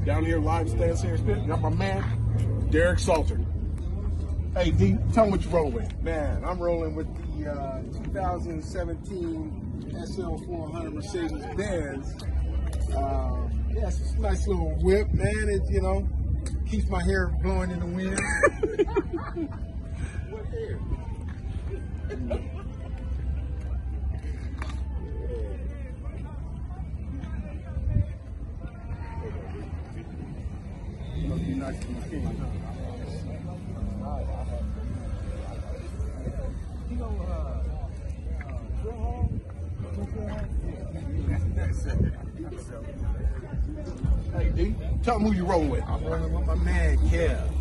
Down here live at Stand Serious Pit, got my man, Derek Salter. Hey, D, tell me what you roll with. Man, I'm rolling with the 2017 SL400 Mercedes-Benz. Yeah, it's a nice little whip, man. It, you know, keeps my hair blowing in the wind. What hair? Must be nice to the king, huh? Hey, D, tell them who you rolling with. I'm rolling with my man, Kev.